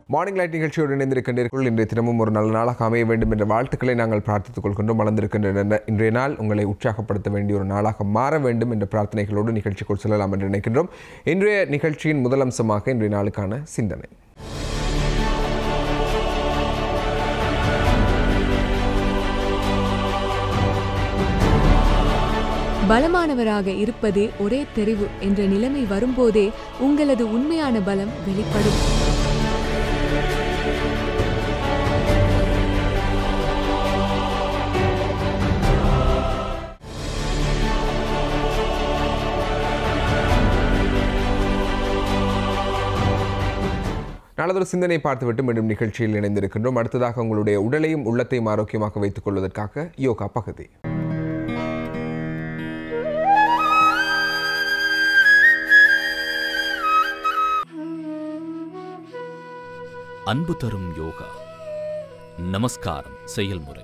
Morning light நிகழ்ச்சியோடு இணைந்திருக்கின்றீர்கள். இன்றைய தினமும் ஒரு நல்ல நாளாக அமைய வேண்டும் என்ற வாழ்த்துக்களை நாங்கள் பிரார்த்தித்துக் கொள்கின்றோம். வளர்ந்திருக்கின்ற இன்றைய நாள் உங்களை உற்சாகப்படுத்த வேண்டிய ஒரு நாளாக மாற வேண்டும் என்ற பிரார்த்தனைகளோடு நிகழ்ச்சிக்குள் செல்லலாம் என்று நினைக்கின்றோம். இன்றைய நிகழ்ச்சியின் முதல் அம்சமாக இன்றைய நாளுக்கான சிந்தனை. பலமானவராக இருப்பதே ஒரே தெரிவு என்ற நிலைமை வரும்போதே உங்களது உண்மையான பலம் வெளிப்படும். நல்லதொரு சிந்தனை பார்த்துவிட்டு மீண்டும் நிகழ்ச்சியில் இணைந்திருக்கின்றோம். அடுத்ததாக உங்களுடைய உடலையும் உள்ளத்தையும் ஆரோக்கியமாக வைத்துக் கொள்வதற்காக யோகா பகுதி. அன்பு தரும் யோகா. நமஸ்காரம் செயல்முறை.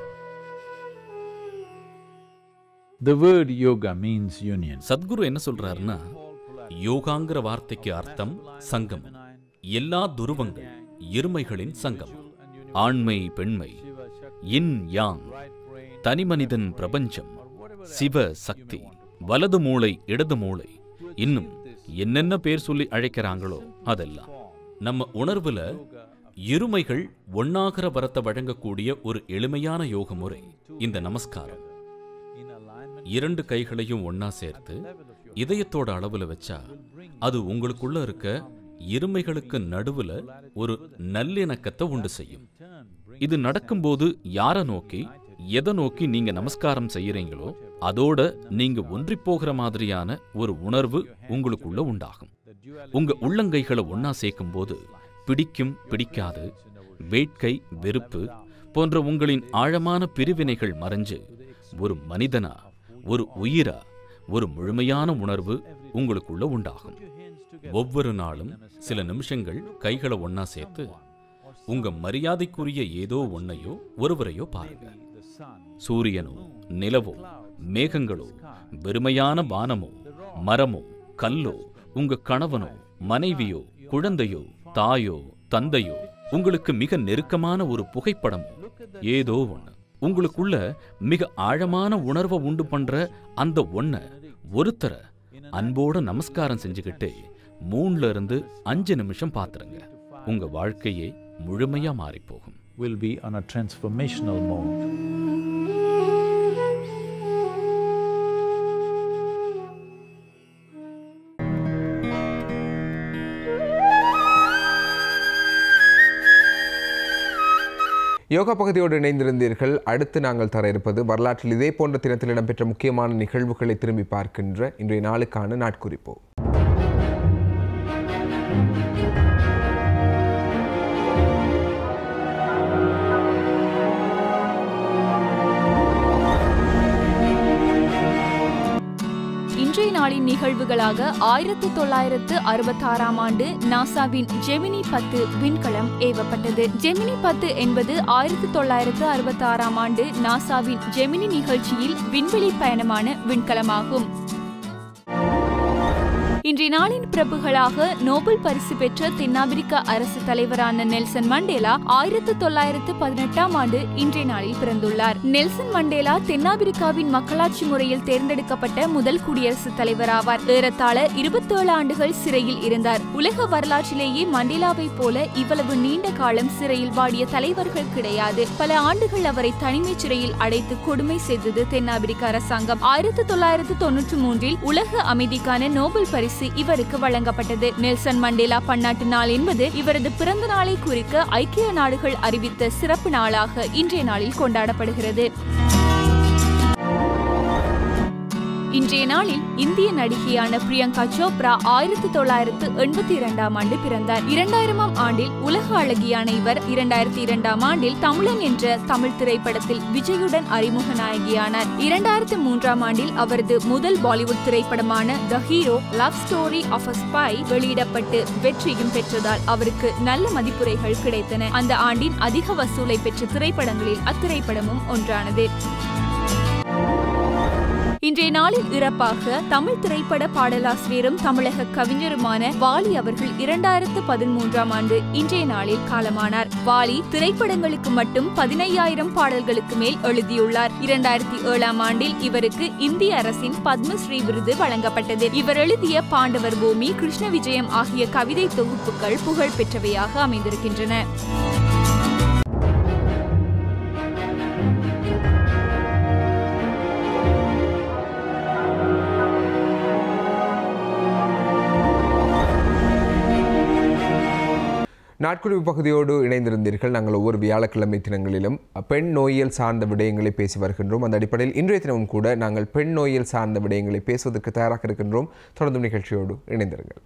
The word yoga means union. Sadhguru என்ன சொல்றாருன்னா, யோகாங்கிற வார்த்தைக்கு அர்த்தம் சங்கமம். எல்லா துருவங்கள் இருமைகளின் சங்கமம். ஆண்மை பெண்மை, இன் யாங், தனிமனிதன் பிரபஞ்சம், சிவ சக்தி, வலது மூளை இடது மூளை, இன்னும் என்னென்ன பேர் சொல்லி அழைக்கிறாங்களோ அதெல்லாம். நம்ம உணர்வுல இருமைகள் ஒன்னாகிற வரத்தை வழங்கக்கூடிய ஒரு எளிமையான யோக முறை இந்த நமஸ்காரம். இரண்டு கைகளையும் ஒன்னா சேர்த்து இதயத்தோட அளவுல வச்சா அது உங்களுக்குள்ள இருக்க இருமைகளுக்கு நடுவுல ஒரு நல்லிணக்கத்தை உண்டு செய்யும். இது நடக்கும்போது யாரை நோக்கி எதை நோக்கி நீங்க நமஸ்காரம் செய்யறீங்களோ அதோட நீங்க ஒன்றி போகிற மாதிரியான ஒரு உணர்வு உங்களுக்குள்ள உண்டாகும். உங்க உள்ளங்கைகளை ஒன்னா சேர்க்கும் போது பிடிக்கும் பிடிக்காது, வேட்கை வெறுப்பு போன்ற உங்களின் ஆழமான பிரிவினைகள் மறைஞ்சு ஒரு மனிதனா, ஒரு உயிரா, ஒரு முழுமையான உணர்வு உங்களுக்குள்ள உண்டாகும். ஒவ்வொரு நாளும் சில நிமிஷங்கள் கைகளை ஒன்னா சேர்த்து உங்க மரியாதைக்குரிய ஏதோ ஒன்னையோ ஒருவரையோ பாருங்க. சூரியனோ நிலவோ மேகங்களோ வெறுமையான வானமோ மரமோ கல்லோ, உங்க கணவனோ மனைவியோ குழந்தையோ தாயோ தந்தையோ, உங்களுக்கு மிக நெருக்கமான ஒரு புகைப்படமோ ஏதோ ஒண்ணு, உங்களுக்குள்ள மிக ஆழமான உணர்வை உண்டு பண்ற அந்த ஒன்ன ஒருத்தரை அன்போட நமஸ்காரம் செஞ்சுக்கிட்டு 3-5 நிமிஷம் பாத்துருங்க. உங்க வாழ்க்கையே முழுமையா மாறி போகும். Will be on a transformational mode. Yoga பகுதியோடு இணைந்திருந்தீர்கள். அடுத்து நாங்கள் தர இருப்பது வரலாற்றில் இதே போன்ற தினத்தில் இடம்பெற்ற முக்கியமான நிகழ்வுகளை திரும்பி பார்க்கின்ற இன்றைய நாளுக்கான நாட்குறிப்பு. இன்றைய நாளின் நிகழ்வுகளாக 1966ஆம் ஆண்டு நாசாவின் ஜெமினி 10 விண்கலம் ஏவப்பட்டது. ஜெமினி 10 என்பது 1966ஆம் ஆண்டு நாசாவின் ஜெமினி நிகழ்ச்சியில் விண்வெளி பயணமான விண்கலமாகும். இன்றைய நாளின் பிரபுகளாக நோபல் பரிசு பெற்ற தென்னாப்பிரிக்க அரசு தலைவரான நெல்சன் மண்டேலா 1918ஆம் ஆண்டு இன்றைய நாளில் பிறந்துள்ளார். நெல்சன் மண்டேலா தென்னாப்பிரிக்காவின் மக்களாட்சி முறையில் தேர்ந்தெடுக்கப்பட்ட முதல் குடியரசுத் தலைவர் ஆவார். ஏறத்தாழ 27 ஆண்டுகள் சிறையில் இருந்தார். உலக வரலாற்றிலேயே மண்டேலாவை போல இவ்வளவு நீண்ட காலம் சிறையில் வாடிய தலைவர்கள் கிடையாது. பல ஆண்டுகள் அவரை தனிமை சிறையில் அடைத்து கொடுமை செய்தது தென்னாப்பிரிக்க அரசாங்கம். 1993இல் உலக அமைதிக்கான நோபல் பரிசு இவருக்கு வழங்கப்பட்டது. நெல்சன் மண்டேலா பன்னாட்டு நாள் என்பது இவரது பிறந்த நாளை குறிக்க ஐக்கிய நாடுகள் அறிவித்த சிறப்பு நாளாக இன்றைய நாளில் கொண்டாடப்படுகிறது. இன்றைய நாளில் இந்திய நடிகையான பிரியங்கா சோப்ரா 1982ஆம் ஆண்டு பிறந்தார். 2000ஆம் ஆண்டில் உலக அழகியான இவர் 2002ஆம் ஆண்டில் தமிழன் என்ற தமிழ் திரைப்படத்தில் விஜயுடன் அறிமுக நாயகியானார். 2003ஆம் ஆண்டில் அவரது முதல் பாலிவுட் திரைப்படமான the hero love story of a spy வெளியிடப்பட்டு வெற்றியும் பெற்றதால் அவருக்கு நல்ல மதிப்புரைகள் கிடைத்தன. அந்த ஆண்டின் அதிக வசூலை பெற்ற திரைப்படங்களில் அத்திரைப்படமும் ஒன்றானது. இன்றைய நாளில் இறப்பாக தமிழ் திரைப்பட பாடலாசிரியரும் தமிழக கவிஞருமான வாலி அவர்கள் 2013ஆம் ஆண்டு இன்றைய நாளில் காலமானார். வாலி திரைப்படங்களுக்கு மட்டும் 15,000 பாடல்களுக்கு மேல் எழுதியுள்ளார். 2007ஆம் ஆண்டில் இவருக்கு இந்திய அரசின் பத்மஸ்ரீ விருது வழங்கப்பட்டது. இவர் எழுதிய பாண்டவர் பூமி, கிருஷ்ண விஜயம் ஆகிய கவிதை தொகுப்புகள் புகழ் பெற்றவையாக அமைந்திருக்கின்றன. நாட்குறிப்பு பகுதியோடு இணைந்திருந்தீர்கள். நாங்கள் ஒவ்வொரு வியாழக்கிழமை தினங்களிலும் பெண் நோயியல் சார்ந்த விடயங்களை பேசி வருகின்றோம். அந்த அடிப்படையில் இன்றைய தினமும் கூட நாங்கள் பெண் நோயியல் சார்ந்த விடயங்களை பேசுவதற்கு தயாராக இருக்கின்றோம். தொடர்ந்து நிகழ்ச்சியோடு இணைந்திருங்கள்.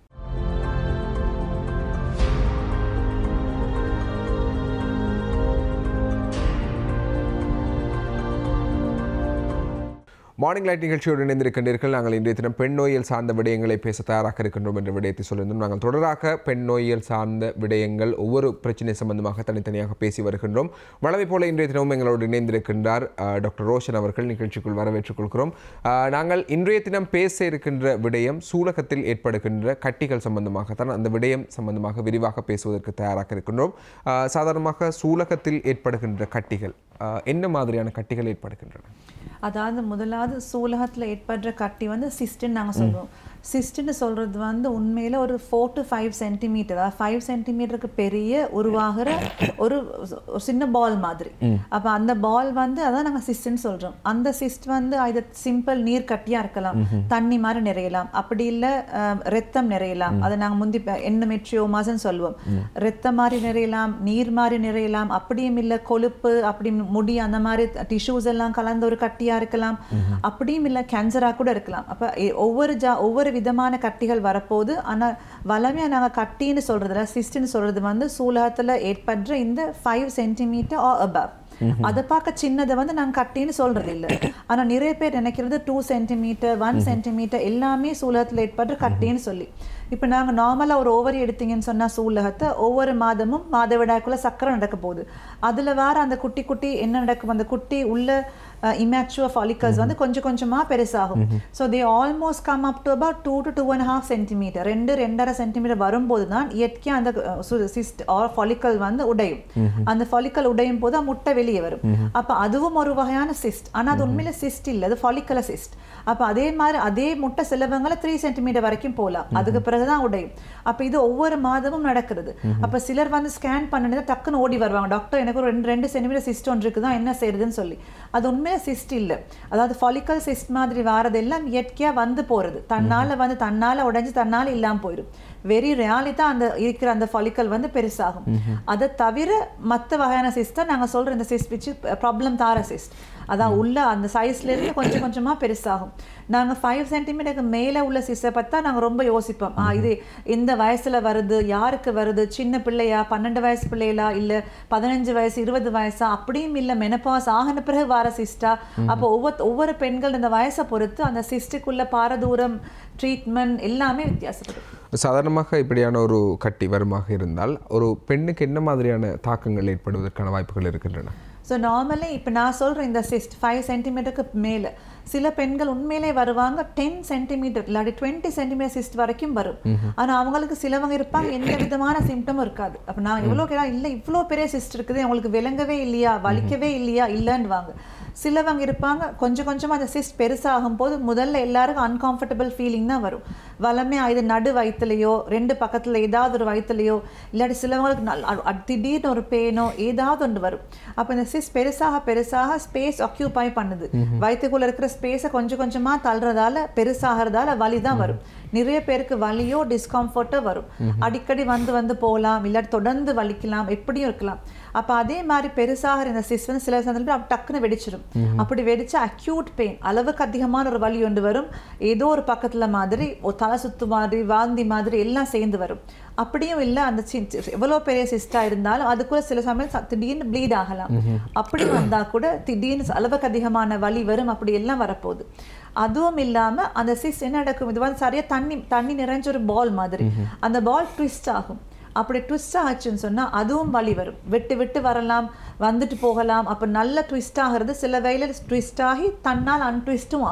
மார்னிங் லைட் நிகழ்ச்சியோடு இணைந்திருக்கின்றீர்கள். நாங்கள் இன்றைய தினம் பெண் நோயியல் சார்ந்த விடயங்களை பேச தயாராக இருக்கின்றோம் என்ற விடயத்தை சொல்லியிருந்தோம். நாங்கள் தொடராக பெண் நோயியல் சார்ந்த விடயங்கள் ஒவ்வொரு பிரச்சனை சம்பந்தமாக தனித்தனியாக பேசி வருகின்றோம். வழமை போல இன்றைய தினமும் எங்களோடு இணைந்திருக்கின்றார் டாக்டர் ரோஷன் அவர்கள். நிகழ்ச்சிக்குள் வரவேற்றுக் கொள்கிறோம். நாங்கள் இன்றைய தினம் பேச இருக்கின்ற விடயம் சூலகத்தில் ஏற்படுகின்ற கட்டிகள் சம்பந்தமாகத்தான். அந்த விடயம் சம்பந்தமாக விரிவாக பேசுவதற்கு தயாராக இருக்கின்றோம். சாதாரணமாக சூலகத்தில் ஏற்படுகின்ற கட்டிகள் என்ன மாதிரியான கட்டிகள் ஏற்படுகின்றன? அதாவது முதலாவது சூலகத்தில் ஏற்படுற கட்டி வந்து சிஸ்ட்ன்னு நாங்கள் சொல்லுவோம். சிஸ்ட்ன்னு சொல்கிறது வந்து உண்மையில் ஒரு 4 to 5 சென்டிமீட்டர், அதாவது 5 சென்டிமீட்டருக்கு பெரிய உருவாகிற ஒரு சின்ன பால் மாதிரி. அப்போ அந்த பால் வந்து அதான் நாங்கள் சிஸ்ட்ன்னு சொல்கிறோம். அந்த சிஸ்ட் வந்து இது சிம்பிள் நீர் கட்டியாக இருக்கலாம், தண்ணி மாதிரி நிறையலாம், அப்படி இல்லை ரத்தம் நிறையலாம். அதை நாங்கள் முந்தி எண்டோமெட்ரியோமாஸ்ன்னு சொல்லுவோம். ரத்தம் மாதிரி நிறையலாம், நீர் மாதிரி நிறையலாம், அப்படியும் இல்லை கொழுப்பு, அப்படி முடி, அந்த மாதிரி டிஷ்யூஸ் எல்லாம் கலந்த ஒரு கட்டியாக இருக்கலாம், அப்படியும் இல்லை கேன்சராக கூட இருக்கலாம். அப்போ ஒவ்வொரு விதமான கட்டிகள் வரப்போகுது. ஆனால் வளமையாக நாங்கள் கட்டின்னு சொல்கிறதுல சிஸ்ட்ன்னு சொல்கிறது வந்து சூலகத்தில் ஏற்படுற இந்த 5 சென்டிமீட்டர் ஆர் அபவ். அதை பார்க்க சின்னதை வந்து நாங்கள் கட்டின்னு சொல்கிறது இல்லை. ஆனால் நிறைய பேர் நினைக்கிறது 2 சென்டிமீட்டர் 1 சென்டிமீட்டர் எல்லாமே சூலகத்தில் ஏற்படுற கட்டின்னு சொல்லி. இப்போ நாங்கள் நார்மலாக ஒரு ஓவரி எடுத்தீங்கன்னு சொன்னால் சூலகத்தை ஒவ்வொரு மாதமும் மாதவிடாய்க்குள்ளே சக்கரை நடக்க போகுது. அதில் வேறு அந்த குட்டி குட்டி என்ன நடக்கும், அந்த குட்டி உள்ள இமேச்சுவர் ஃபாலிக்கல்ஸ் வந்து கொஞ்சம் கொஞ்சமாக பெருசாகும். So they almost come up to about 2 to 2.5 centimetre, 2-2.5 centimetre வரும்போது தான் இயற்கையாக அந்த சிஸ்ட் ஆர் ஃபாலிக்கல் வந்து உடையும். அந்த ஃபாலிக்கல் உடையும் போது முட்டை வெளியே வரும். அப்போ அதுவும் ஒரு வகையான சிஸ்ட். ஆனால் அது உண்மையில சிஸ்ட் இல்லை, அது ஃபாலிக்கல சிஸ்ட். அப்போ அதே மாதிரி அதே முட்டை சிலவங்களை 3 சென்டிமீட்டர் வரைக்கும் போகலாம், அதுக்கு பிறகுதான் உடையும். அப்போ இது ஒவ்வொரு மாதமும் நடக்கிறது. அப்போ சிலர் வந்து ஸ்கேன் பண்ணிட்டு டக்குன்னு ஓடி வருவாங்க, டாக்டர் எனக்கு ஒரு 2 சென்டிமீட்டர் சிஸ்ட் ஒன்று இருக்குதான், என்ன செய்யறதுன்னு சொல்லி. அது உண்மையில சிஸ்ட் இல்லை, அதாவது ஃபாலிக்கல் சிஸ்ட் மாதிரி வாரதெல்லாம் இயற்கையாக வந்து போகிறது. தன்னால் உடைஞ்சு தன்னால் இல்லாமல் போயிடும். வெரி ரேர்லி தான் அந்த இருக்கிற அந்த ஃபாலிக்கல் வந்து பெருசாகும். அதை தவிர மற்ற வகையான சிஸ்ட் தான் நாங்கள் சொல்கிற இந்த சிஸ்ட் வச்சு ப்ராப்ளம் தார சிஸ்ட். அதான் உள்ள அந்த சைஸ்லேருந்து கொஞ்சம் கொஞ்சமாக பெருசாகும். நாங்கள் 5 சென்டிமீட்டருக்கு மேலே உள்ள சிஸ்டை பார்த்தா நாங்கள் ரொம்ப யோசிப்போம், இது எந்த வயசில் வருது, யாருக்கு வருது, சின்ன பிள்ளையா, 12 வயசு பிள்ளைகளா, இல்லை 15 வயசு 20 வயசா, அப்படியும் இல்லை மெனப்பாஸ் ஆகின பிறகு வர சிஸ்டா. அப்போ ஒவ்வொரு பெண்கள் இந்த வயசை பொறுத்து அந்த சிஸ்டுக்குள்ள பாரதூரம் ட்ரீட்மெண்ட் எல்லாமே வித்தியாசப்படும். சாதாரணமாக இப்படியான ஒரு கட்டி வருமாக இருந்தால் ஒரு பெண்ணுக்கு என்ன மாதிரியான தாக்கங்கள் ஏற்படுவதற்கான வாய்ப்புகள் இருக்கின்றன? ஸோ நார்மலி இப்போ நான் சொல்கிறேன் இந்த சிஸ்ட் 5 சென்டிமீட்டருக்கு மேலே சில பெண்கள் உண்மையிலே வருவாங்க 10 சென்டிமீட்டர் இல்லாட்டி 20 சென்டிமீட்டர் சிஸ்ட் வரைக்கும் வரும். ஆனால் அவங்களுக்கு சிலவங்க இருப்பாங்க எந்த விதமான சிம்டமும் இருக்காது. அப்போ நான் எவ்வளோ கேட்டா இல்லை இவ்வளோ பெரிய சிஸ்ட் இருக்குது, அவங்களுக்கு விளங்கவே இல்லையா, வலிக்கவே இல்லையா, இல்லைன்னுவாங்க. சிலவங்க இருப்பாங்க கொஞ்சம் கொஞ்சமாக அந்த சிஸ்ட் பெருசாகும் போது முதல்ல எல்லாருக்கும் அன்கம்ஃபர்டபுள் ஃபீலிங் தான் வரும். வளமையாக இது நடு வயிற்றுலையோ 2 பக்கத்தில் ஏதாவது ஒரு வயிற்றுலையோ இல்லாட்டி சிலவங்களுக்கு திடீர்னு ஒரு பெயினோ ஏதாவது ஒன்று வரும். அப்போ இந்த சிஸ்ட் பெருசாக பெருசாக ஸ்பேஸ் ஆக்கியூபை பண்ணுது. வயிற்றுக்குள்ளே இருக்கிற ஸ்பேஸை கொஞ்சம் கொஞ்சமாக தள்ளுறதால பெருசாகிறதால வலி தான் வரும். நிறைய பேருக்கு வலியோ டிஸ்கம்ஃபர்ட்டோ வரும். அடிக்கடி வந்து போகலாம், இல்லாட்டி தொடர்ந்து வலிக்கலாம், எப்படியும் இருக்கலாம். அப்போ அதே மாதிரி பெருசாகிற இந்த சிஸ்ட் வந்து சில சந்தர்ப்பத்தில் டக்குன்னு வெடிச்சிடும். அப்படி வெடிச்சா அக்யூட் பெயின், அளவுக்கு அதிகமான ஒரு வலி ஒன்று வரும். ஏதோ ஒரு பக்கத்தில் மாதிரி தலை சுத்து மாதிரி வாந்தி மாதிரி எல்லாம் சேர்ந்து வரும். அப்படியும் இல்லை அந்த எவ்வளோ பெரிய சிஸ்டாக இருந்தாலும் அதுக்குள்ள சில சமயம் திடீர்னு ப்ளீட் ஆகலாம். அப்படி வந்தால் கூட திடீர்னு அளவுக்கு அதிகமான வலி வரும். அப்படி எல்லாம் வரப்போகுது. அதுவும் இல்லாமல் அந்த சிஸ்ட் என்ன நடக்கும், இது வந்து சரியாக தண்ணி நிறைஞ்ச ஒரு பால் மாதிரி அந்த பால் ட்விஸ்ட் ஆகும். அப்படி ட்விஸ்ட் ஆச்சுன்னு சொன்னால் அதுவும் வலி வரும். விட்டு வரலாம், வந்துட்டு போகலாம். அப்போ நல்ல ட்விஸ்ட் ஆகிறது சில வேளையில் ட்விஸ்ட் ஆகி தன்னால் அன்ட்விஸ்ட்டும் ஆகும்.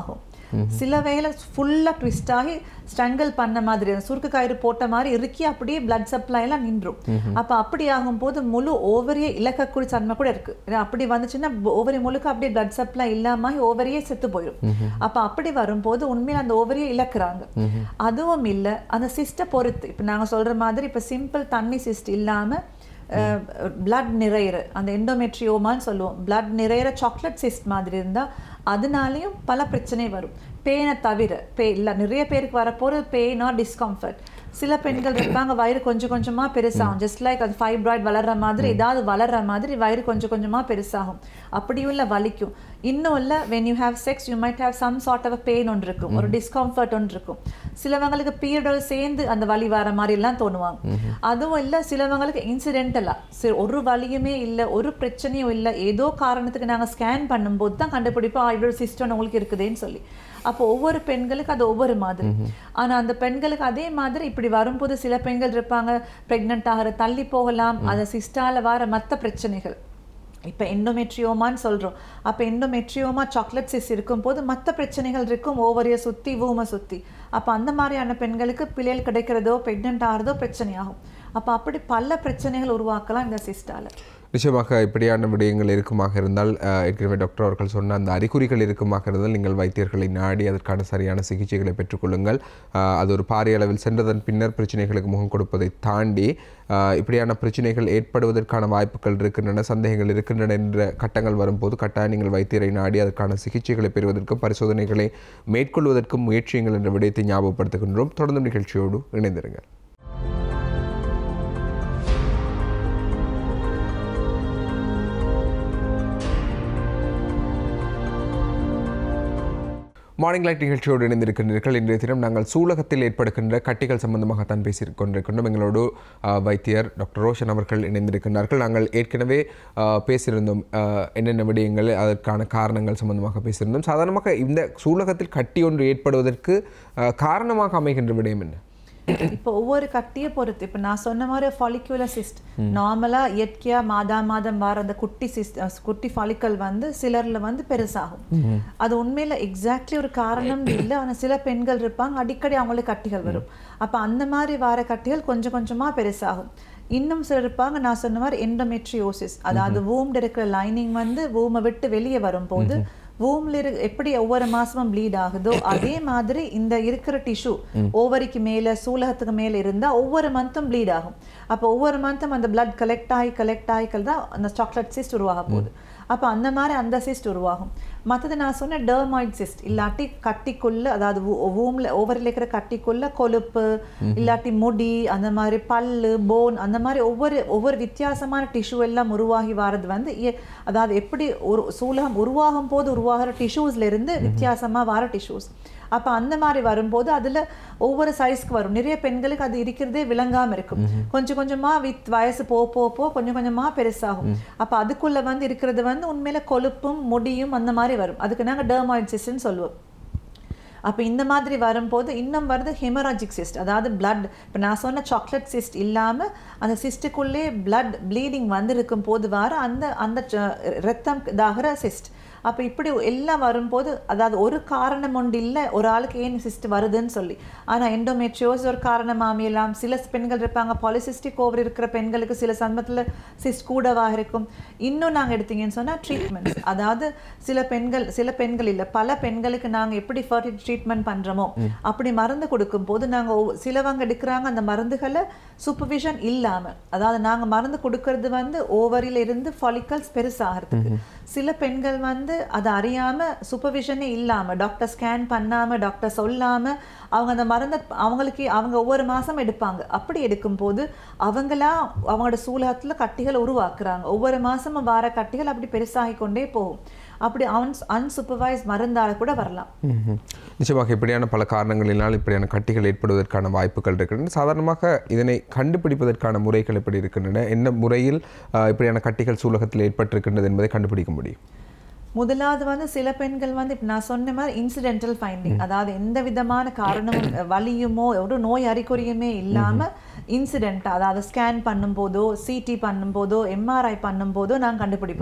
சில வேளை ஃபுல்லா ட்விஸ்ட் ஆகி ஸ்ட்ரங்கிள் பண்ண மாதிரி சுருக்கு கயிறு போட்ட மாதிரி இறுக்கி அப்படியே பிளட் சப்ளை எல்லாம் நின்றும். அப்ப அப்படி ஆகும்போது முழு ஓவரியே இழக்கக்கூடிய தன்மை கூட இருக்கு. அப்படி வந்துச்சுன்னா ஓவரி முழுக்க அப்படியே பிளட் சப்ளை இல்லாம ஓவரியே செத்து போயிடும். அப்ப அப்படி வரும்போது உண்மையில அந்த ஓவரியை இழக்குறாங்க. அதுவும் இல்ல அந்த சிஸ்ட பொறுத்து இப்ப நாங்க சொல்ற மாதிரி இப்ப சிம்பிள் தண்ணி சிஸ்ட் இல்லாம பிளட் நிறையிற அந்த எண்டோமெட்ரியோமான்னு சொல்லுவோம். பிளட் நிறையிற சாக்லேட் சிஸ்ட் மாதிரி இருந்தா அதனாலையும் பல பிரச்சனை வரும். பெயினை தவிர இல்ல நிறைய பேருக்கு வரப்போறது பெயின் ஆர் டிஸ்கம்ஃபர்ட். சில பெண்கள் இருப்பாங்க வயிறு கொஞ்சம் கொஞ்சமா பெருசாகும். ஜஸ்ட் லைக் அது ஃபைப்ராய்ட் வளர்ற மாதிரி ஏதாவது வளர்ற மாதிரி வயிறு கொஞ்சம் கொஞ்சமா பெருசாகும். அப்படியும் இல்ல வலிக்கும். இன்னும் இல்ல when you have sex you might have some sort of a pain ஒன்று இருக்கும், ஒரு டிஸ்கம்ஃபர்ட் ஒன்று இருக்கும். சிலவங்களுக்கு பீரியடோட சேர்ந்து அந்த வலி வர மாதிரி எல்லாம் தோணுவாங்க. அதுவும் இல்ல சிலவங்களுக்கு இன்சிடென்டலா ஒரு வலியுமே இல்ல ஒரு பிரச்சனையும் இல்ல ஏதோ காரணத்துக்கு நாங்க ஸ்கேன் பண்ணும்போது தான் கண்டுபிடிப்போம் இவ்வளவு சிஸ்டம் உங்களுக்கு இருக்குதுன்னு சொல்லி. அப்போ ஒவ்வொரு பெண்களுக்கு அது ஒவ்வொரு மாதிரி. ஆனா அந்த பெண்களுக்கு அதே மாதிரி இப்படி வரும்போது சில பெண்கள் இருப்பாங்க பிரெக்னென்ட் ஆகிற தள்ளி போகலாம். அந்த சிஸ்டால வர மற்ற பிரச்சனைகள் இப்ப எண்டோமெட்ரியோமான்னு சொல்றோம். அப்ப எண்டோமெட்ரியோமா சாக்லேட் சிஸ்ட் இருக்கும் போது மற்ற பிரச்சனைகள் இருக்கும் ஓவரிய சுத்தி ஊமை சுத்தி. அப்ப அந்த மாதிரியான பெண்களுக்கு பிள்ளைகள் கிடைக்கிறதோ பிரெக்னென்ட் ஆகிறதோ பிரச்சனையாகும். அப்ப அப்படி பல பிரச்சனைகள் உருவாக்கலாம் இந்த சிஸ்டால. நிச்சயமாக இப்படியான விடயங்கள் இருக்குமாக இருந்தால் ஏற்கனவே டாக்டர் அவர்கள் சொன்ன அந்த அறிகுறிகள் இருக்குமாக இருந்தால் நீங்கள் வைத்தியர்களை நாடி அதற்கான சரியான சிகிச்சைகளை பெற்றுக்கொள்ளுங்கள். அது ஒரு பாரிய அளவில் சென்றதன் பின்னர் பிரச்சனைகளுக்கு முகம் கொடுப்பதை தாண்டி இப்படியான பிரச்சனைகள் ஏற்படுவதற்கான வாய்ப்புகள் இருக்கின்றன, சந்தேகங்கள் இருக்கின்றன என்ற கட்டங்கள் வரும்போது கட்டாயம் நீங்கள் வைத்தியரை நாடி அதற்கான சிகிச்சைகளை பெறுவதற்கும் பரிசோதனைகளை மேற்கொள்வதற்கும் முயற்சியுங்கள் என்ற விடயத்தை ஞாபகப்படுத்துகின்றோம். தொடர்ந்து நிகழ்ச்சியோடு இணைந்திருங்கள். மார்னிங் லைட் நிகழ்ச்சியோடு இணைந்திருக்கின்றீர்கள். இன்றைய தினம் நாங்கள் சூலகத்தில் ஏற்படுகின்ற கட்டிகள் சம்பந்தமாகத்தான் பேசிக் கொண்டிருக்கின்றோம். எங்களோடு வைத்தியர் டாக்டர் ரோஷன் அவர்கள் இணைந்திருக்கின்றார்கள். நாங்கள் ஏற்கனவே பேசியிருந்தோம் என்னென்ன விடயங்கள் அதற்கான காரணங்கள் சம்பந்தமாக பேசியிருந்தோம். சாதாரணமாக இந்த சூலகத்தில் கட்டி ஒன்று ஏற்படுவதற்கு காரணமாக அமைகின்ற விடயம் என்ன? இப்போ ஒவ்வொரு கட்டியை பொறுத்து இப்போ நான் சொன்ன மாதிரி ஃபாலிகுலர் சிஸ்ட் நார்மலா இயற்கையா மாதம் வர அந்த குட்டி ஃபாலிக்கல் வந்து சிலர்ல வந்து பெருசாகும். அது உண்மையில எக்ஸாக்ட்லி ஒரு காரணம் இல்லை. ஆனா சில பெண்கள் இருப்பாங்க அடிக்கடி அவங்களுக்கு கட்டிகள் வரும். அப்ப அந்த மாதிரி வர கட்டிகள் கொஞ்சம் கொஞ்சமா பெருசாகும். இன்னும் சிலர் இருப்பாங்க நான் சொன்ன மாதிரி எண்டோமெட்ரியோசிஸ், அதாவது வூம்ல இருக்கிற லைனிங் வந்து வூமை விட்டு வெளியே வரும்போது வூம்ல எப்படி ஒவ்வொரு மாசமும் ப்ளீட் ஆகுதோ அதே மாதிரி இந்த இருக்கிற டிஷ்யூ ஓவரிக்கு மேல சூலகத்துக்கு மேல இருந்தா ஒவ்வொரு மந்த்தும் ப்ளீட் ஆகும். அப்போ ஒவ்வொரு மந்த்தும் அந்த பிளட் கலெக்ட் ஆகி தான் அந்த சாக்லேட் சிஸ்ட் உருவாக போகுது. அப்போ அந்த மாதிரி அந்த சிஸ்ட் உருவாகும். மற்றது நான் சொன்ன டெர்மாய்ட் சிஸ்ட் இல்லாட்டி கட்டிக்குள்ள அதாவது வூம்ல ஓவரில் இருக்கிற கட்டிக்குள்ள கொழுப்பு இல்லாட்டி முடி அந்த மாதிரி பல்லு போன் அந்த மாதிரி ஒவ்வொரு வித்தியாசமான டிஷ்யூ எல்லாம் உருவாகி வர்றது வந்து அதாவது எப்படி ஒரு சூலகம் உருவாகும் போது உருவாகிற டிஷ்யூஸ்ல இருந்து வித்தியாசமா வர டிஷ்யூஸ். அப்ப அந்த மாதிரி வரும்போது அதுல ஒவ்வொரு சைஸ்க்கு வரும். நிறைய பெண்களுக்கு அது இருக்கிறதே விளங்காம இருக்கும். கொஞ்சம் கொஞ்சமா வயசு போ கொஞ்சம் கொஞ்சமா பெருசாகும். அப்ப அதுக்குள்ள வந்து இருக்கிறது வந்து உண்மையில கொழுப்பும் முடியும் அந்த மாதிரி வரும். அதுக்கு நாங்க டெர்மாய்ட் சிஸ்ட்னு சொல்லுவோம். அப்ப இந்த மாதிரி வரும்போது இன்னும் வருது ஹெமராஜிக் சிஸ்ட், அதாவது பிளட். இப்ப நான் சொன்ன சாக்லேட் சிஸ்ட் இல்லாம அந்த சிஸ்டுக்குள்ளே பிளட் ப்ளீடிங் வந்து இருக்கும் போது வர அந்த ரத்தம் இதாகிற சிஸ்ட். அப்போ இப்படி எல்லாம் வரும்போது அதாவது ஒரு காரணம் ஒன்று இல்லை ஒரு ஆளுக்கு ஏன் சிஸ்ட் வருதுன்னு சொல்லி. ஆனால் எண்டோமெட்ரியோஸ் ஒரு காரணமாக அமையலாம். சில பெண்கள் இருப்பாங்க பாலிசிஸ்டிக் ஓவர் இருக்கிற பெண்களுக்கு சில சமயத்தில் சிஸ்ட் கூடவாக இருக்கும். இன்னும் நாங்கள் எடுத்தீங்கன்னு சொன்னால் ட்ரீட்மெண்ட்ஸ், அதாவது சில பெண்கள் இல்லை பல பெண்களுக்கு நாங்கள் எப்படி ஃபர்டிலிட்டி ட்ரீட்மெண்ட் பண்ணுறோமோ அப்படி மருந்து கொடுக்கும் போது நாங்கள் சிலவங்க எடுக்கிறாங்க அந்த மருந்துகளை சூப்பர்விஷன் இல்லாமல், அதாவது நாங்கள் மருந்து கொடுக்கறது வந்து ஓவரில் இருந்து ஃபாலிக்கல்ஸ் பெருசாகிறதுக்கு. சில பெண்கள் வந்து அதை அறியாம சூப்பர்விஷனே இல்லாம டாக்டர் ஸ்கேன் பண்ணாம டாக்டர் சொல்லாம அவங்க அந்த மருந்தை அவங்க ஒவ்வொரு மாசம் எடுப்பாங்க. அப்படி எடுக்கும் போது அவங்களோட சூலகத்துல கட்டிகள் உருவாக்குறாங்க. ஒவ்வொரு மாசமும் வர கட்டிகள் அப்படி பெருசாகி கொண்டே போகும். அப்படி அன்சூப்பர்வைஸ் மருந்தால கூட வரலாம். நிச்சயமாக இப்படியான பல காரணங்களினால் இப்படியான கட்டிகள் ஏற்படுவதற்கான வாய்ப்புகள் இருக்கின்றன. சாதாரணமாக இதனை கண்டுபிடிப்பதற்கான முறைகள் எப்படி இருக்கின்றன? என்ன முறையில் இப்படியான கட்டிகள் சூலகத்தில் ஏற்பட்டிருக்கின்றது என்பதை கண்டுபிடிக்க முடியும்? முதலாவது வந்து சில பெண்கள் வந்து இப்போ நான் சொன்ன மாதிரி இன்சிடென்டல் ஃபைண்டிங், அதாவது எந்த விதமான காரணமும் வலியுமோ ஒரு நோய் அறிகுறியுமே இல்லாமல் இன்சிடென்ட், அதாவது ஸ்கேன் பண்ணும்போதோ சிடி பண்ணும்போதோ எம்ஆர்ஐ பண்ணும்போதோ நாங்கள் கண்டுபிடிப்போம்.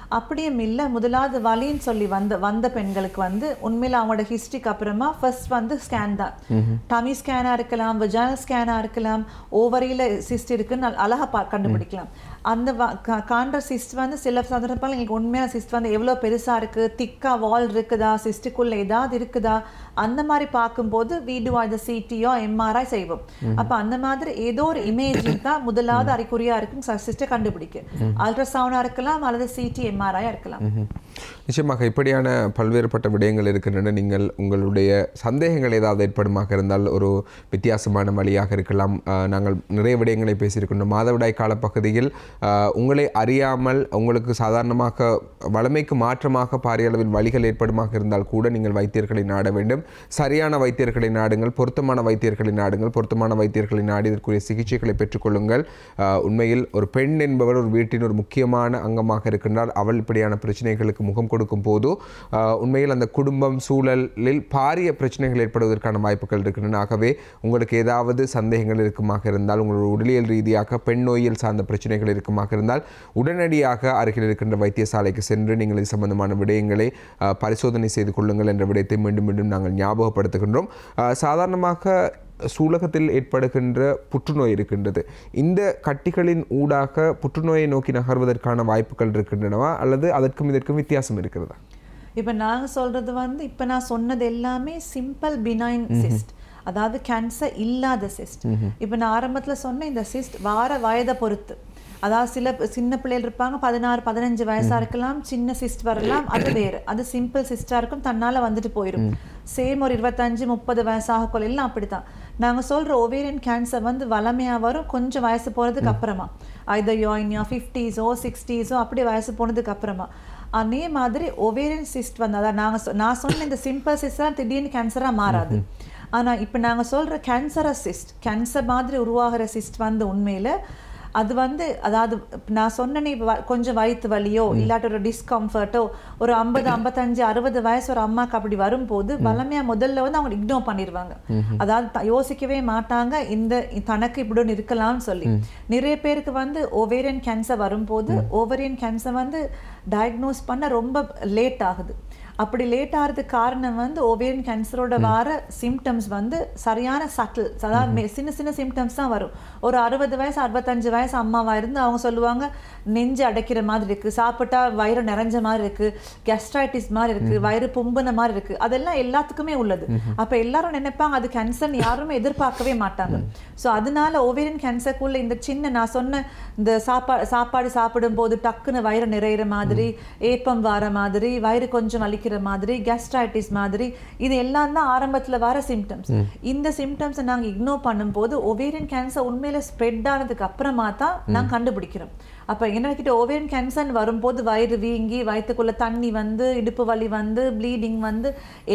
அப்படியும் இல்லை முதலாவது வலின்னு சொல்லி வந்த பெண்களுக்கு வந்து உண்மையில அவங்களோட ஹிஸ்ட்ரிக்கு அப்புறமா ஃபர்ஸ்ட் வந்து ஸ்கேன் தான். டமி ஸ்கேனாக இருக்கலாம், வெஜைனல் ஸ்கேனாக இருக்கலாம், ஓவரியில் சிஸ்ட் இருக்குன்னு அழகாக கண்டுபிடிக்கலாம். அந்த காண்ற சிஸ்ட் வந்து சில சந்தர்ப்பங்கள் எங்களுக்கு உண்மையான சிஸ்ட் வந்து எவ்வளோ பெருசாக இருக்குது, திக்காக வால் இருக்குதா, சிஸ்டுக்குள்ளே ஏதாவது இருக்குதா, அந்த மாதிரி பார்க்கும்போது வீடு அந்த சிடியோ எம்ஆர்ஐ செய்வோம். அப்போ அந்த மாதிரி ஏதோ ஒரு இமேஜிங் தான் முதலாவது அறிகுறியாக இருக்கும் சிஸ்டை கண்டுபிடிக்க. அல்ட்ராசவுண்டாக இருக்கலாம் அல்லது சிடி எம்ஆர்ஐயாக இருக்கலாம். நிச்சயமாக இப்படியான பல்வேறுபட்ட விடயங்கள் இருக்கின்றன. நீங்கள் உங்களுடைய சந்தேகங்கள் ஏதாவது ஏற்படுமாக இருந்தால் ஒரு வித்தியாசமான வழியாக இருக்கலாம். நாங்கள் நிறைய விடயங்களை பேசியிருக்கின்றோம். மாதவிடாய் காலப்பகுதியில் உங்களை அறியாமல் உங்களுக்கு சாதாரணமாக வளமைக்கு மாற்றமாக பாரிய அளவில் வலிகள் ஏற்படுமாக இருந்தால் கூட நீங்கள் வைத்தியர்களை நாட வேண்டும். சரியான வைத்தியர்களை நாடுங்கள், பொருத்தமான வைத்தியர்களை நாடுங்கள். பொருத்தமான வைத்தியர்களை நாடி இதற்குரிய சிகிச்சைகளை பெற்றுக்கொள்ளுங்கள். உண்மையில் ஒரு பெண் என்பவர் ஒரு வீட்டின் ஒரு முக்கியமான அங்கமாக இருக்கின்றால். அவள் இப்படியான பிரச்சனைகளுக்கு முகம் கொடுக்கும் போது உண்மையில் அந்த குடும்பம் சூழலில் பாரிய பிரச்சனைகள் ஏற்படுவதற்கான வாய்ப்புகள் இருக்கின்றன. ஆகவே உங்களுக்கு ஏதாவது சந்தேகங்கள் இருக்குமாக இருந்தால், உங்களுடைய உடலியல் ரீதியாக பெண் நோயில் சார்ந்த பிரச்சனைகள் இருக்குமாக இருந்தால் உடனடியாக அருகில் இருக்கின்ற வைத்தியசாலைக்கு சென்று நீங்கள் இது சம்பந்தமான விடயங்களை பரிசோதனை செய்து கொள்ளுங்கள் என்ற விடயத்தை மீண்டும் மீண்டும் நாங்கள் ஞாபகப்படுத்துகின்றோம். சாதாரணமாக சூலகத்தில் ஏற்படுகின்ற புற்றுநோய் இருக்கின்றது. இந்த கட்டிகளின் ஊடாக புற்றுநோயை நோக்கி நகர்வதற்கான வாய்ப்புகள் இருக்கின்றனவா அல்லது அதற்கும் இதற்கும் வித்தியாசம் இருக்கிறதா? இப்போ நாங்கள் சொல்கிறது வந்து இப்போ நான் சொன்னது எல்லாமே சிம்பிள் பினைன் சிஸ்ட், அதாவது கேன்சர் இல்லாத சிஸ்ட். இப்போ நான் ஆரம்பத்தில் சொன்ன இந்த சிஸ்ட் வார வயதை பொறுத்து, அதாவது சின்ன பிள்ளைகள் இருப்பாங்க 16-15 வயசாக இருக்கலாம், சின்ன சிஸ்ட் வரலாம், அது வேறு, அது சிம்பிள் சிஸ்டாக இருக்கும், தன்னால் வந்துட்டு போயிடும். சேம் ஒரு 25-30 வயசாக கொள்ளையெல்லாம் அப்படி தான். நாங்கள் சொல்கிற ஓவேரியன் கேன்சர் வந்து வளமையாக வரும் கொஞ்சம் வயசு போனதுக்கு அப்புறமா, ஐதோ இன் 50s 60s அப்படி வயசு போனதுக்கு அப்புறமா. அதே மாதிரி ஓவேரியன் சிஸ்ட் வந்து அதாவது நான் சொன்ன இந்த சிம்பிள் சிஸ்டாக திடீர்னு கேன்சராக மாறாது. ஆனால் இப்போ நாங்கள் சொல்கிற கேன்சரஸ் சிஸ்ட், கேன்சர் மாதிரி உருவாகிற சிஸ்ட் வந்து உண்மையில் அது வந்து அதாவது நான் சொன்னேனே கொஞ்சம் வயிற்று வலியோ இல்லாட்டி ஒரு டிஸ்கம்ஃபர்ட்டோ ஒரு 50-55-60 வயசு ஒரு அம்மாவுக்கு அப்படி வரும்போது வளமையாக முதல்ல வந்து அவங்க இக்னோர் பண்ணிடுவாங்க. அதாவது யோசிக்கவே மாட்டாங்க இந்த தனக்கு இப்படி ஒன்று இருக்கலாம்னு சொல்லி. நிறைய பேருக்கு வந்து ஓவேரியன் கேன்சர் வரும்போது ஓவேரியன் கேன்சர் வந்து டயக்னோஸ் பண்ண ரொம்ப லேட் ஆகுது. அப்படி லேட் ஆகிறதுக்கு காரணம் வந்து ஓவேரியன் கேன்சரோட வர சிம்டம்ஸ் வந்து சரியான சட்டில், அதாவது சின்ன சின்ன சிம்டம்ஸ் தான் வரும். ஒரு 60 வயசு 65 வயசு அம்மாவாக இருந்து அவங்க சொல்லுவாங்க நெஞ்சு அடைக்கிற மாதிரி இருக்குது, சாப்பிட்டா வயிறு நிறைஞ்ச மாதிரி இருக்குது, கெஸ்ட்ரைட்டிஸ் மாதிரி இருக்குது, வயிறு பும்புன மாதிரி இருக்குது. அதெல்லாம் எல்லாத்துக்குமே உள்ளது. அப்போ எல்லாரும் நினைப்பாங்க அது கேன்சர்னு, யாருமே எதிர்பார்க்கவே மாட்டாங்க. ஸோ அதனால ஓவேரியன் கேன்சருக்குள்ள இந்த சின்ன நான் சொன்ன இந்த சாப்பாடு சாப்பிடும்போது டக்குன்னு வயிறு நிறையிற மாதிரி, ஏப்பம் வர மாதிரி, வயிறு கொஞ்சம் வலிக்கிற மாதிரி, கெஸ்ட்ரைட்டிஸ் மாதிரி, இது எல்லாம் தான் ஆரம்பத்தில் வர சிம்டம்ஸ். இந்த சிம்டம்ஸை நாங்கள் இக்னோர் பண்ணும்போது ஓவேரியன் கேன்சர் உண்மையில ஸ்ப்ரெட் ஆனதுக்கு அப்புறமா தான் நாங்கள் கண்டுபிடிக்கிறோம். அப்போ என்னக்கிட்ட ஓவேரியன் கேன்சர் வரும்போது வயிறு வீங்கி வயிற்றுக்குள்ள தண்ணி வந்து இடுப்பு வலி வந்து ப்ளீடிங் வந்து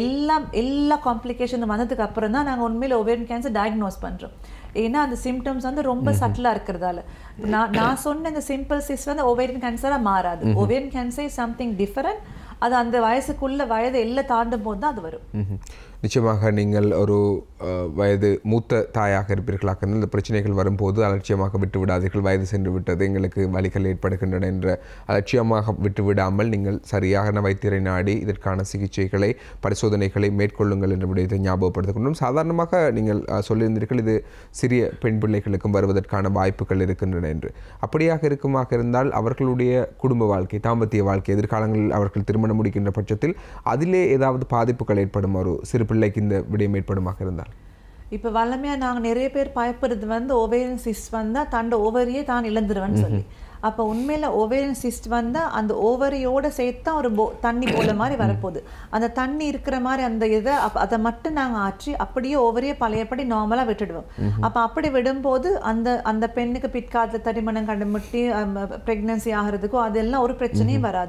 எல்லா காம்ப்ளிகேஷன் வந்ததுக்கு அப்புறம் தான் நாங்கள் உண்மையில ஓவேரியன் கேன்சர் டயக்னோஸ் பண்ணுறோம். ஏன்னா அந்த சிம்டம்ஸ் வந்து ரொம்ப சட்டிலாக இருக்கிறதால. நான் சொன்ன இந்த சிம்பிள் சிஸ்ட் வந்து ஓவேரியன் கேன்சராக மாறாது. Ovarian cancer is something different. அது அந்த வயசுக்குள்ள வயது எல்லாம் தாண்டும் போது தான் அது வரும். நிச்சயமாக நீங்கள் ஒரு வயது மூத்த தாயாக இருப்பீர்களாக இந்த பிரச்சனைகள் வரும்போது அலட்சியமாக விட்டு விடாதீர்கள். வயது சென்று விட்டது, எங்களுக்கு வலிகள் ஏற்படுகின்றன என்ற அலட்சியமாக விட்டு விடாமல் நீங்கள் சரியான வைத்தியரை நாடி இதற்கான சிகிச்சைகளை பரிசோதனைகளை மேற்கொள்ளுங்கள் என்ற விடயத்தை ஞாபகப்படுத்திக் சாதாரணமாக நீங்கள் சொல்லியிருந்தீர்கள் இது சிறிய பெண் பிள்ளைகளுக்கும் வருவதற்கான வாய்ப்புகள் இருக்கின்றன என்று. அப்படியாக இருக்குமாக இருந்தால் அவர்களுடைய குடும்ப வாழ்க்கை, தாம்பத்திய வாழ்க்கை, எதிர்காலங்களில் அவர்கள் திருமணம் முடிக்கின்ற பட்சத்தில் அதிலே ஏதாவது பாதிப்புகள் ஏற்படும் ஒரு சிறு பிள்ளைக்கு இந்த விடயம் ஏற்படுமாக இருந்தால்? இப்போ வளமையாக நாங்கள் நிறைய பேர் பயப்படுறது வந்து ஓவேரியன் சிஸ்ட் வந்தால் தண்ட ஓவரியே தான் இழந்துருவேன்னு சொல்லி. அப்போ உண்மையில் ஓவேரியன் சிஸ்ட் வந்தால் அந்த ஓவரியோடு சேர்த்து தான் ஒரு தண்ணி போல மாதிரி வரப்போகுது. அந்த தண்ணி இருக்கிற மாதிரி அந்த இதை அதை மட்டும் நாங்கள் ஆற்றி அப்படியே ஓவரியே பழையபடி நார்மலாக விட்டுடுவோம். அப்போ அப்படி விடும்போது அந்த பெண்ணுக்கு பிற்காலத்தில் தடிமணம் கண்டுமுட்டி ப்ரெக்னன்சி ஆகிறதுக்கோ அதெல்லாம் ஒரு பிரச்சனையும் வராது.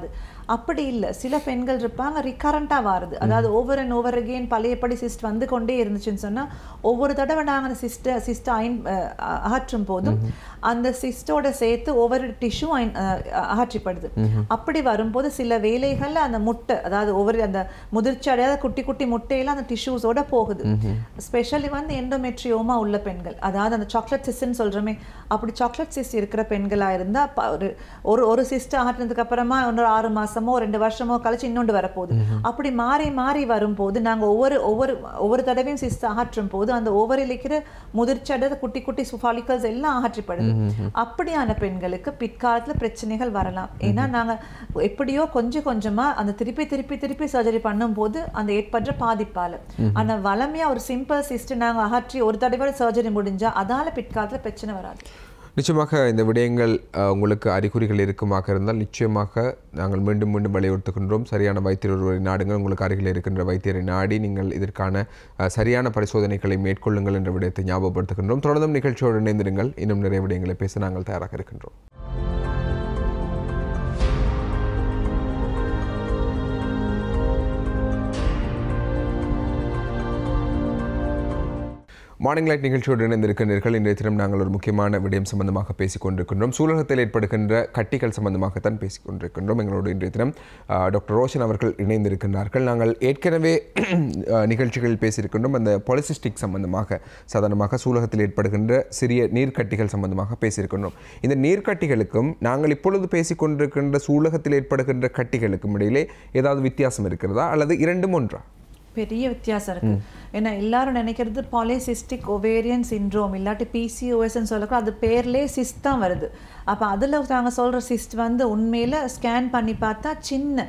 அப்படி இல்லை, சில பெண்கள் இருப்பாங்க ரிகரண்டாக வருது, அதாவது ஓவர் அண்ட் ஓவர் அகெயின் பழையபடி சிஸ்ட் வந்து கொண்டே இருந்துச்சுன்னு சொன்னால் ஒவ்வொரு தடவை நாங்கள் அந்த சிஸ்ட்டை அகற்றும் போதும் அந்த சிஸ்டோட சேர்த்து ஒவ்வொரு டிஷ்யூ அகற்றிப்படுது. அப்படி வரும்போது சில வேலைகள்ல அந்த முட்டை, அதாவது ஒவ்வொரு அந்த முதிர்ச்சி அடையாத குட்டி குட்டி முட்டையெல்லாம் அந்த டிஷ்யூஸோட போகுது. ஸ்பெஷலி வந்து எண்டோமெட்ரியோமா உள்ள பெண்கள், அதாவது அந்த சாக்லேட் சிஸ்ட்னு சொல்றோமே, அப்படி சாக்லேட் சிஸ்ட் இருக்கிற பெண்களா இருந்தா ஒரு சிஸ்ட் அகற்றினதுக்கு அப்புறமா இன்னொரு 6 மாசமோ 2 வருஷமோ கழிச்சு இன்னொன்று வரப்போகுது. அப்படி மாறி மாறி வரும்போது நாங்க ஒவ்வொரு தடவையும் சிஸ்ட் அகற்றும் போது அந்த ஓவரில் இருக்கிற முதிர்ச்சி அடையாத குட்டி குட்டி ஃபாலிகல்ஸ் எல்லாம் அகற்றிப்படுது. அப்படியான பெண்களுக்கு பிற்காலத்துல பிரச்சனைகள் வரலாம். ஏன்னா நாங்க எப்படியோ கொஞ்சம் கொஞ்சமா அந்த திருப்பி சர்ஜரி பண்ணும் போது அந்த ஏற்படுற பாதிப்பால, ஆனா வளமையா ஒரு சிம்பிள் சிஸ்ட் நாங்க அகற்றி ஒரு தடவை சர்ஜரி முடிஞ்சா அதால பிற்காலத்துல பிரச்சனை வராது. நிச்சயமாக இந்த விடயங்கள் உங்களுக்கு அறிகுறிகள் இருக்குமாக இருந்தால் நிச்சயமாக நாங்கள் மீண்டும் மீண்டும் வலியுறுத்துகின்றோம். சரியான வைத்தியர் ஒருவரை நாடுங்கள். உங்களுக்கு அருகில் இருக்கின்ற வைத்தியரை நாடி நீங்கள் இதற்கான சரியான பரிசோதனைகளை மேற்கொள்ளுங்கள் என்ற விடயத்தை ஞாபகப்படுத்துகின்றோம். தொடர்ந்தும் நிகழ்ச்சியோடு இணைந்திருங்கள். இன்னும் நிறைய விடயங்களை பேச நாங்கள் தயாராக இருக்கின்றோம். மார்னிங் லைட் நிகழ்ச்சியோடு இணைந்திருக்கின்றீர்கள். இன்றைய தினம் நாங்கள் ஒரு முக்கியமான விடயம் சம்பந்தமாக பேசிக் கொண்டிருக்கின்றோம். சூலகத்தில் ஏற்படுகின்ற கட்டிகள் சம்பந்தமாகத்தான் பேசிக் கொண்டிருக்கின்றோம். எங்களோடு இன்றைய தினம் டாக்டர் ரோஷன் அவர்கள் இணைந்திருக்கின்றார்கள். நாங்கள் ஏற்கனவே நிகழ்ச்சிகளில் பேசியிருக்கின்றோம். அந்த பாலிசிஸ்டிக் சம்பந்தமாக, சாதாரணமாக சூலகத்தில் ஏற்படுகின்ற சிறிய நீர்க்கட்டிகள் சம்பந்தமாக பேசியிருக்கின்றோம். இந்த நீர்க்கட்டிகளுக்கும் நாங்கள் இப்பொழுது பேசிக் கொண்டிருக்கின்ற சூலகத்தில் ஏற்படுகின்ற கட்டிகளுக்கும் இடையிலே ஏதாவது வித்தியாசம் இருக்கிறதா அல்லது இரண்டும் ஒன்றா? பெரிய வித்தியாசம் இருக்கு. ஏன்னா எல்லாரும் நினைக்கிறது பாலிசிஸ்டிக் ஒவேரியன் சிண்ட்ரோம் இல்லாட்டி பிசிஓஎஸ்ன்னு சொல்லக்கூட அது பேர்லேயே சிஸ்ட் தான் வருது. அப்போ அதில் நாங்கள் சொல்கிற சிஸ்ட் வந்து உண்மையில் ஸ்கேன் பண்ணி பார்த்தா சின்ன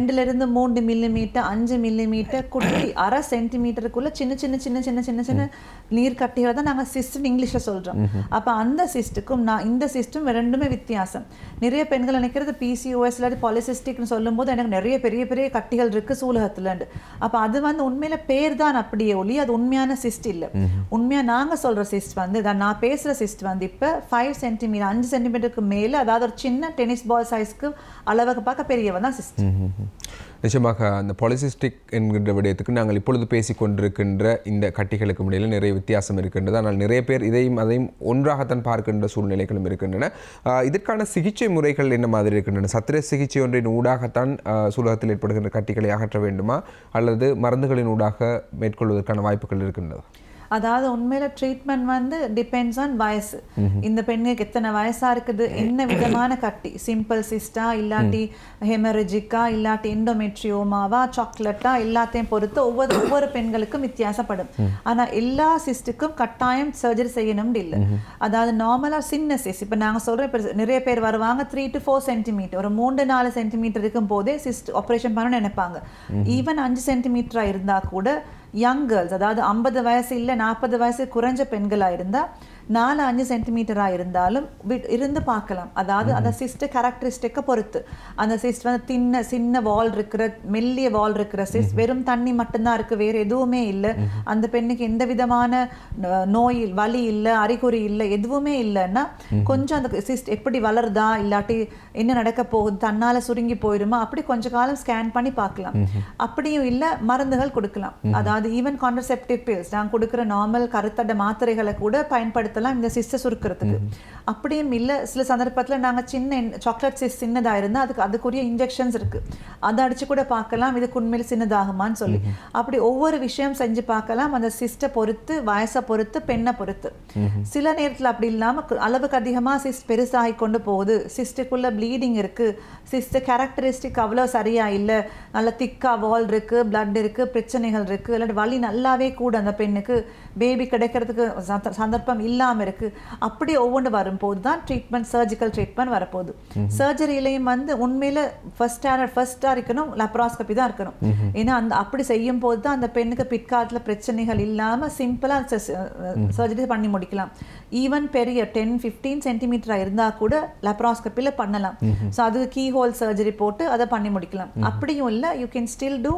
2-3 மில்லிமீட்டர் 5 மில்லிமீட்டர் குட்டி 1/2 சென்டிமீட்டருக்குள்ள சின்ன சின்ன சின்ன சின்ன சின்ன சின்ன நீர் கட்டிகளை தான் நாங்கள் சிஸ்ட்னு இங்கிலீஷில் சொல்கிறோம். அப்போ அந்த சிஸ்ட்டுக்கும் இந்த சிஸ்ட்டும் ரெண்டுமே வித்தியாசம். நிறைய பெண்கள் நினைக்கிறது பிசிஓஎஸ் இல்லாட்டி பாலிசிஸ்டிக்னு சொல்லும்போது எனக்கு நிறைய பெரிய பெரிய கட்டிகள் இருக்குது சூலகத்துலண்டு. அப்போ அது வந்து உண்மையில் பேர் தான் அப்படியே ஒளி, அது உண்மையான சிஸ்ட் இல்லை. உண்மையாக நாங்கள் சொல்கிற சிஸ்ட் வந்து நான் பேசுகிற சிஸ்ட் வந்து இப்போ 5 சென்டிமீட்டர் 5 சென்டிமீட்டருக்கு மேலே, அதாவது ஒரு சின்ன டென்னிஸ் பால் சைஸ்க்கு அளவுக்கு பார்க்க பெரியவன் தான் சிஸ்ட். நிச்சயமாக அந்த பாலிசிஸ்டிக் என்கின்ற விடயத்துக்கு நாங்கள் இப்பொழுது பேசிக் கொண்டிருக்கின்ற இந்த கட்டிகளுக்கு இடையில் நிறைய வித்தியாசம் இருக்கின்றது. ஆனால் நிறைய பேர் இதையும் அதையும் ஒன்றாகத்தான் பார்க்கின்ற சூழ்நிலைகளும் இருக்கின்றன. இதற்கான சிகிச்சை முறைகள் என்ன மாதிரி இருக்கின்றன? சத்திர சிகிச்சை ஒன்றின் ஊடாகத்தான் சூலகத்தில் ஏற்படுகின்ற கட்டிகளை அகற்ற வேண்டுமா அல்லது மருந்துகளின் ஊடாக மேற்கொள்வதற்கான வாய்ப்புகள் இருக்கின்றதா? அதாவது உண்மையில ட்ரீட்மெண்ட் வந்து டிபெண்ட்ஸ் ஆன் வயசு. இந்த பெண்ணுக்கு எத்தனை வயசா இருக்குது, என்ன விதமான கட்டி, சிம்பிள் சிஸ்டா இல்லாட்டி ஹெமரஜிக்கா இல்லாட்டி எண்டோமெட்ரியோமாவா சாக்லேட்டா எல்லாத்தையும் பொறுத்து ஒவ்வொரு பெண்களுக்கும் வித்தியாசப்படும். ஆனா எல்லா சிஸ்டுக்கும் கட்டாயம் சர்ஜரி செய்யணும்னு இல்லை. அதாவது நார்மலா சின்ன சிஸ்ட், இப்போ நாங்கள் சொல்ற நிறைய பேர் வருவாங்க 3 to 4 சென்டிமீட்டர், ஒரு 3-4 சென்டிமீட்டர் இருக்கும் போதே சிஸ்ட் ஆப்ரேஷன் பண்ணணும்னு நினைப்பாங்க. ஈவன் 5 சென்டிமீட்டரா இருந்தா கூட யங் கேர்ள்ஸ், அதாவது 50 வயசு இல்லை 40 வயசு குறைஞ்ச பெண்களாக இருந்தால் 4-5 சென்டிமீட்டராக இருந்தாலும் இருந்து பார்க்கலாம். அதாவது அந்த சிஸ்ட் கேரக்டரிஸ்டிக்கை பொறுத்து, அந்த சிஸ்ட் வந்து சின்ன வால் இருக்கிற மெல்லிய வால் இருக்கிற சிஸ்ட், வெறும் தண்ணி மட்டும்தான் இருக்குது, வேறு எதுவுமே இல்லை, அந்த பெண்ணுக்கு எந்த விதமான நோய் வலி இல்லை அறிகுறி இல்லை எதுவுமே இல்லைன்னா கொஞ்சம் அந்த சிஸ்ட் எப்படி வளருதா இல்லாட்டி என்ன நடக்க போகுது, தன்னால் சுருங்கி போயிடுமா, அப்படி கொஞ்ச காலம் ஸ்கேன் பண்ணி பார்க்கலாம். அப்படியும் இல்லை மருந்துகள் கொடுக்கலாம். அதாவது ஈவன் கான்ட்ரசெப்டிவ் பில்ஸ் நாங்கள் கொடுக்குற நார்மல் கருத்தடை மாத்திரைகளை கூட பயன்படுத்த இந்த சிஸ்டை சுருக்கிறதுக்கு. அப்படியும் இல்லை சில சந்தர்ப்பத்தில் நாங்கள் சின்ன சாக்லேட் சிஸ்ட் சின்னதாக இருந்தால் அதுக்குரிய இன்ஜெக்ஷன்ஸ் இருக்கு, அதை அடிச்சு கூட பார்க்கலாம் இதுக்கு உண்மையில் சின்னதாகுமான்னு சொல்லி. அப்படி ஒவ்வொரு விஷயம் செஞ்சு பார்க்கலாம், அந்த சிஸ்டை பொறுத்து வயசை பொறுத்து பெண்ணை பொறுத்து. சில நேரத்தில் அப்படி இல்லாமல் அளவுக்கு அதிகமாக சிஸ்ட் பெருசாகி கொண்டு போகுது, சிஸ்டுக்குள்ள ப்ளீடிங் இருக்கு, சிஸ்ட் கேரக்டரிஸ்டிக் அவ்வளோ சரியா இல்லை, நல்ல திக்கா வால் இருக்கு, பிளட் இருக்கு, பிரச்சனைகள் இருக்கு, இல்லாட்டி வலி நல்லாவே கூட அந்த பெண்ணுக்கு பேபி கிடைக்கிறதுக்கு சந்தர்ப்பம் இல்லாமல் இருக்கு. அப்படி ஒவ்வொன்று வரும்போது தான் ட்ரீட்மெண்ட் சர்ஜிக்கல் ட்ரீட்மெண்ட் வரப்போகுது. சர்ஜரியிலையும் வந்து உண்மையில ஃபர்ஸ்டா இருக்கணும் லாப்ராஸ்கோபி தான் இருக்கணும். ஏன்னா அப்படி செய்யும் போது தான் அந்த பெண்ணுக்கு பிற்காலத்தில் பிரச்சனைகள் இல்லாமல் சிம்பிளா சர்ஜரி பண்ணி முடிக்கலாம். ஈவன் பெரிய 10-15 சென்டிமீட்டரா இருந்தா கூட லாப்ராஸ்கோபியில் பண்ணலாம். ஸோ அது கீ ஹோல் சர்ஜரி போட்டு அதை பண்ணி முடிக்கலாம். அப்படியும் இல்லை you can still do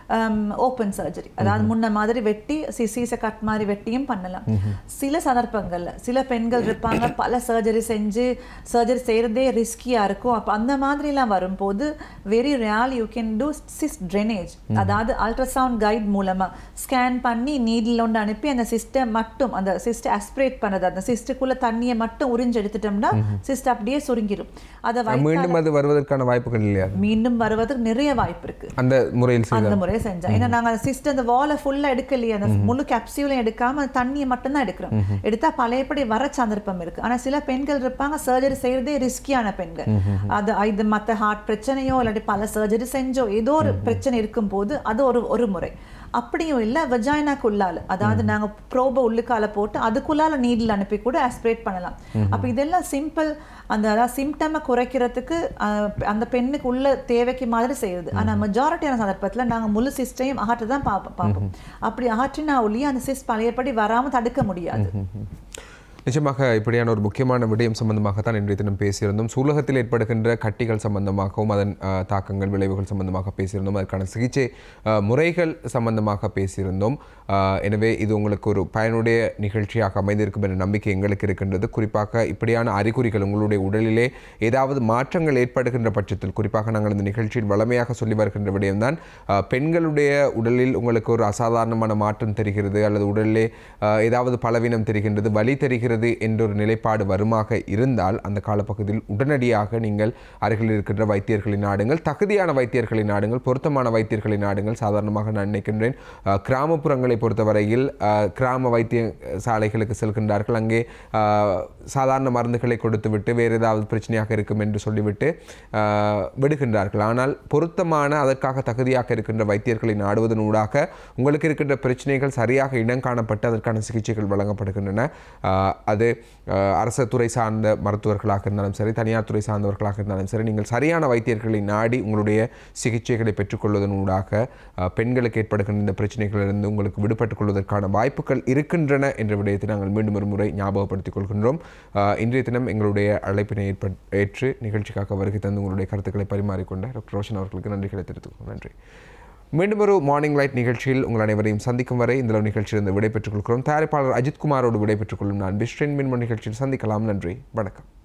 open surgery, அதாவது முன்ன மாதிரி வெட்டி சிச கட் மாதிரி வெட்டியும் பண்ணலாம். சில சந்தர்ப்பங்கள்ல சில பெண்கள் இருப்பாங்க பல சர்ஜரி செஞ்சு சர்ஜரி செய்யறதே ரிஸ்கியா இருக்கும். அப்ப அந்த மாதிரி எல்லாம் வரும்போது very real you can do cyst drainage, அதாவது அல்ட்ராசவுண்ட் கைட் மூலமா ஸ்கேன் பண்ணி நீடில் ஒன்று அனுப்பி அந்த சிஸ்டை மட்டும் அந்த சிஸ்டை அஸ்பிரேட் பண்ணது, அந்த சிஸ்டுக்குள்ள தண்ணியை மட்டும் உறிஞ்சு எடுத்துட்டோம்னா சிஸ்ட் அப்படியே சுருங்கிடும். அதை மீண்டும் அது வருவதற்கான வாய்ப்புகள் இல்லையா? மீண்டும் வருவதற்கு நிறைய வாய்ப்பு இருக்கு அந்த முறையில் செஞ்சா. ஏன்னா நாங்க சிஸ்டம் அந்த வாலை ஃபுல்லா எடுக்கலையே, அந்த முழு கேப்சியூலையும் எடுக்காம தண்ணியை மட்டும்தான் எடுக்கிறோம். எடுத்தா பழையபடி வர சந்தர்ப்பம் இருக்கு. ஆனா சில பெண்கள் இருப்பாங்க சர்ஜரி செய்யறதே ரிஸ்கியான பெண்கள், அது இது மற்ற ஹார்ட் பிரச்சனையோ இல்லாட்டி பல சர்ஜரி செஞ்சோ ஏதோ ஒரு பிரச்சனை இருக்கும் போது அது ஒரு முறை. அப்படியும் இல்லை வெஜைனாக்குள்ளால, அதாவது நாங்க ப்ரோபை உள்ளுக்கால போட்டு அதுக்குள்ளால நீடில் அனுப்பி கூட ஆஸ்பிரேட் பண்ணலாம். அப்ப இதெல்லாம் சிம்பிள், அந்த சிம்டமை குறைக்கிறதுக்கு அந்த பெண்ணுக்கு உள்ள தேவைக்கு மாதிரி செய்யுது. ஆனா மெஜாரிட்டியான சந்தர்ப்பத்துல நாங்க முழு சிஸ்டையும் அகற்ற தான் பார்ப்போம். அப்படி அகற்றினா ஒழிய அந்த சிஸ்ட் பழையபடி வராம தடுக்க முடியாது. நிச்சயமாக இப்படியான ஒரு முக்கியமான விடயம் சம்பந்தமாகத்தான் இன்றைய தினம் பேசியிருந்தோம். சூலகத்தில் ஏற்படுகின்ற கட்டிகள் சம்பந்தமாகவும் அதன் தாக்கங்கள் விளைவுகள் சம்பந்தமாக பேசியிருந்தோம். அதற்கான சிகிச்சை முறைகள் சம்பந்தமாக பேசியிருந்தோம். எனவே இது உங்களுக்கு ஒரு பயனுடைய நிகழ்ச்சியாக அமைந்திருக்கும் என்ற நம்பிக்கை எங்களுக்கு இருக்கின்றது. குறிப்பாக இப்படியான அறிகுறிகள் உங்களுடைய உடலிலே ஏதாவது மாற்றங்கள் ஏற்படுகின்ற பட்சத்தில், குறிப்பாக நாங்கள் இந்த நிகழ்ச்சியில் வளமையாக சொல்லி வருகின்ற விடயம்தான், பெண்களுடைய உடலில் உங்களுக்கு ஒரு அசாதாரணமான மாற்றம் தெரிகிறது அல்லது உடலிலே ஏதாவது பலவீனம் தெரிகின்றது, வலி தெரிகிறது என்ற ஒரு நிலைப்பாடு வருமாக இருந்தால் அந்த காலப்பகுதியில் உடனடியாக நீங்கள் அருகில் இருக்கின்ற வைத்தியர்களை நாடுங்கள், தகுதியான வைத்தியர்களை நாடுங்கள், பொருத்தமான வைத்தியர்களை நாடுங்கள். சாதாரணமாக நான் நினைக்கின்றேன் கிராமப்புறங்களை பொறுத்தவரையில் கிராம வைத்திய சாலைகளுக்கு செல்கின்றார்கள், அங்கே சாதாரண மருந்துகளை கொடுத்துவிட்டு வேறு ஏதாவது பிரச்சனையாக இருக்கும் என்று சொல்லிவிட்டு விடுகின்றார்கள். ஆனால் பொருத்தமான அதற்காக தகுதியாக இருக்கின்ற வைத்தியர்களை நாடுவதன் ஊடாக உங்களுக்கு இருக்கின்ற பிரச்சனைகள் சரியாக இனம் காணப்பட்டு அதற்கான சிகிச்சைகள் வழங்கப்படுகின்றன. அது அரசு துறை சார்ந்த மருத்துவர்களாக இருந்தாலும் சரி, தனியார் துறை சார்ந்தவர்களாக இருந்தாலும் சரி, நீங்கள் சரியான வைத்தியர்களை நாடி உங்களுடைய சிகிச்சைகளை பெற்றுக்கொள்வதன் ஊடாக பெண்களுக்கு ஏற்படுகின்ற இந்த பிரச்சனைகளிலிருந்து உங்களுக்கு விடுபட்டுக் கொள்வதற்கான வாய்ப்புகள் இருக்கின்றன என்ற விடயத்தை நாங்கள் மீண்டும் ஒரு முறை ஞாபகப்படுத்திக் கொள்கின்றோம். இன்றைய தினம் எங்களுடைய அழைப்பினை ஏற்று நிகழ்ச்சிக்காக வருகை தந்து உங்களுடைய கருத்துக்களை பரிமாறிக்கொண்ட டாக்டர் ரோஷன் அவர்களுக்கு நன்றிகளை தெரிவித்துக் நன்றி. மீண்டும் ஒரு மார்னிங் லைட் நிகழ்ச்சியில் உங்கள் அனைவரையும் சந்திக்கும் வரை இந்த நிகழ்ச்சியிலிருந்து விடைபெற்றுக் கொள்கிறோம். தயாரிப்பாளர் அஜித்குமாரோடு விடைபெற்றுக் கொள்ளும் நான் பிஸ்ட்ரின் மின்மன் நிகழ்ச்சியில் சந்திக்கலாம். நன்றி, வணக்கம்.